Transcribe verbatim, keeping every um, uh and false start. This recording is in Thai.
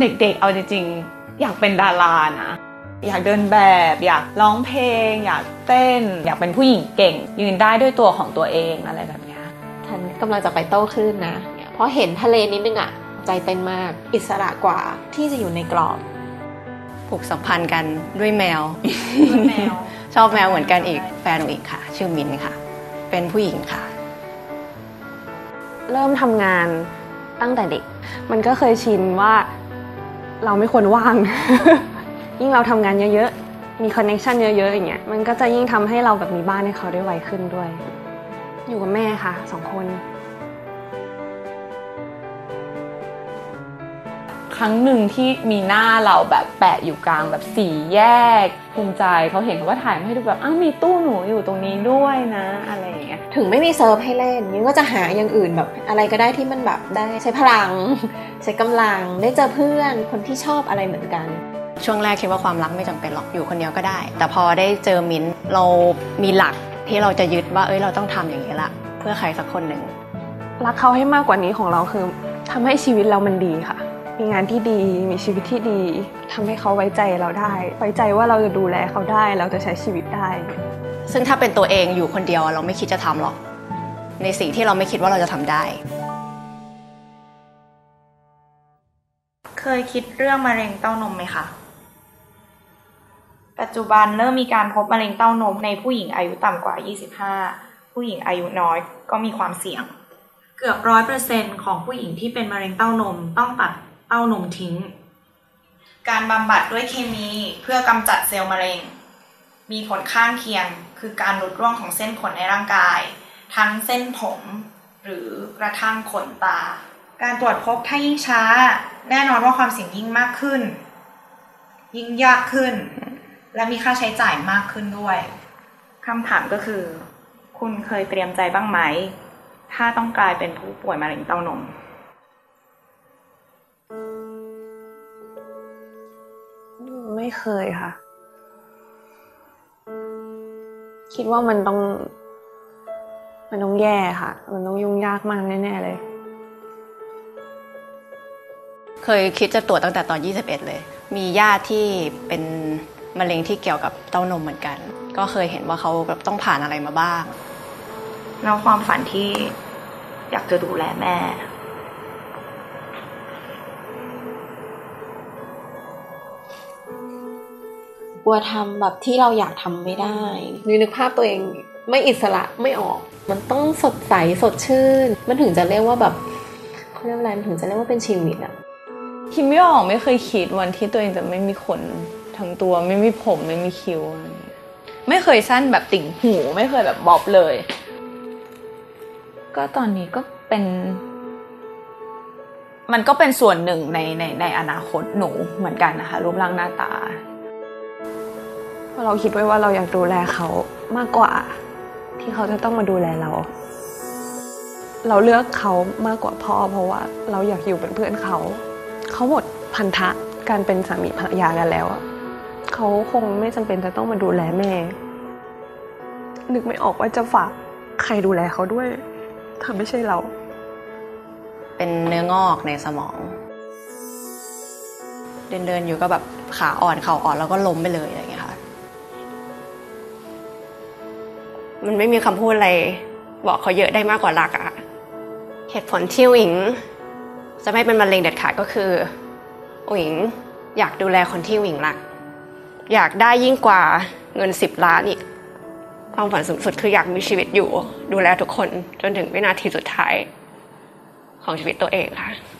เด็กๆเอาจริงๆอยากเป็นดารานะอยากเดินแบบอยากร้องเพลงอยากเต้นอยากเป็นผู้หญิงเก่งยืนได้ด้วยตัวของตัวเองอะไรแบบนี้ฉันกำลังจะไปโต้คลื่นนะเพราะเห็นทะเลนิดนึงอะใจเต้นมากอิสระกว่าที่จะอยู่ในกรอบผูกสัมพันธ์กันด้วยแมวแมวชอบแมวเหมือนกันอีกแฟนหนูอีกค่ะชื่อมินค่ะเป็นผู้หญิงค่ะเริ่มทำงานตั้งแต่เด็กมันก็เคยชินว่าเราไม่ควรว่าง ยิ่งเราทำงานเยอะๆมีคอนเนคชั่นเยอะๆอย่างเงี้ยมันก็จะยิ่งทำให้เราแบบมีบ้านให้เขาได้ไวขึ้นด้วยอยู่กับแม่ค่ะสองคนครั้งหนึ่งที่มีหน้าเราแบบแปะอยู่กลางแบบสี่แยกภูมิใจเขาเห็นเขาว่าถ่ายมาให้ดูแบบอ้าวมีตู้หนูอยู่ตรงนี้ด้วยนะอะไรอย่างเงี้ยถึงไม่มีเซิร์ฟให้เล่นยิ่งก็จะหาอย่างอื่นแบบอะไรก็ได้ที่มันแบบได้ใช้พลัง ใช้กำลังได้เจอเพื่อนคนที่ชอบอะไรเหมือนกันช่วงแรกคิดว่าความรักไม่จำเป็นหรอกอยู่คนเดียวก็ได้แต่พอได้เจอมิ้นเรามีหลักที่เราจะยึดว่าเอ้ยเราต้องทำอย่างนี้ละเพื่อใครสักคนหนึ่งรักเขาให้มากกว่านี้ของเราคือทำให้ชีวิตเรามันดีค่ะมีงานที่ดีมีชีวิตที่ดีทำให้เขาไว้ใจเราได้ไว้ใจว่าเราจะดูแลเขาได้เราจะใช้ชีวิตได้ซึ่งถ้าเป็นตัวเองอยู่คนเดียวเราไม่คิดจะทำหรอกในสิ่งที่เราไม่คิดว่าเราจะทำได้เคยคิดเรื่องมะเร็งเต้านมไหมคะปัจจุบันเริ่มมีการพบมะเร็งเต้านมในผู้หญิงอายุต่ำกว่ายี่สิบห้าผู้หญิงอายุน้อยก็มีความเสี่ยงเกือบ ร้อยเปอร์เซ็นต์ ของผู้หญิงที่เป็นมะเร็งเต้านมต้องตัดเต้านมทิ้งการบำบัดด้วยเคมีเพื่อกำจัดเซลล์มะเร็งมีผลข้างเคียงคือการหลุดร่วงของเส้นขนในร่างกายทั้งเส้นผมหรือกระทั่งขนตาการตรวจพบถ้ายิ่งช้าแน่นอนว่าความเสี่ยงยิ่งมากขึ้นยิ่งยากขึ้นและมีค่าใช้จ่ายมากขึ้นด้วยคำถามก็คือคุณเคยเตรียมใจบ้างไหมถ้าต้องกลายเป็นผู้ป่วยมะเร็งเต้านมไม่เคยค่ะคิดว่ามันต้องมันต้องแย่ค่ะมันต้องยุ่งยากมากแน่ๆเลยเคยคิดจะตรวจตั้งแต่ตอนยี่สิบเอ็ดเลยมีญาติที่เป็นมะเร็งที่เกี่ยวกับเต้านมเหมือนกันก็เคยเห็นว่าเขาแบบต้องผ่านอะไรมาบ้างแล้วความฝันที่อยากจะดูแลแม่กลัวทำแบบที่เราอยากทำไม่ได้นึกภาพตัวเองไม่อิสระไม่ออกมันต้องสดใสสดชื่นมันถึงจะเรียกว่าแบบเขาเรียกอะไรมันถึงจะเรียกว่าเป็นชีวิตอะคิดไม่ออกไม่เคยคิดวันที่ตัวเองจะไม่มีขนทั้งตัวไม่มีผมไม่มีคิ้วไม่เคยสั้นแบบติ่งหูไม่เคยแบบบ๊อบเลยก็ตอนนี้ก็เป็นมันก็เป็นส่วนหนึ่งในในในอนาคตหนูเหมือนกันนะคะรูปร่างหน้าตาเพราะเราคิดไว้ว่าเราอยากดูแลเขามากกว่าที่เขาจะต้องมาดูแลเราเราเลือกเขามากกว่าพ่อเพราะว่าเราอยากอยู่เป็นเพื่อนเขาเขาหมดพันธะการเป็นสามีภรรยากันแล้วเขาคงไม่จำเป็นจะต้องมาดูแลแม่นึกไม่ออกว่าจะฝากใครดูแลเขาด้วยถ้าไม่ใช่เราเป็นเนื้องอกในสมองเดินเดินอยู่ก็แบบขาอ่อนเข่าอ่อนแล้วก็ล้มไปเลยอะไรอย่างเงี้ยค่ะมันไม่มีคำพูดอะไรบอกเขาเยอะได้มากกว่ารักอะเหตุผลที่หญิงจะไม่เป็นมะเร็งเด็ดขาดก็คือหญิงอยากดูแลคนที่หญิงรักอยากได้ยิ่งกว่าเงินสิบล้านอีกความฝันสูงสุดคืออยากมีชีวิตอยู่ดูแลทุกคนจนถึงวินาทีสุดท้ายของชีวิตตัวเองค่ะ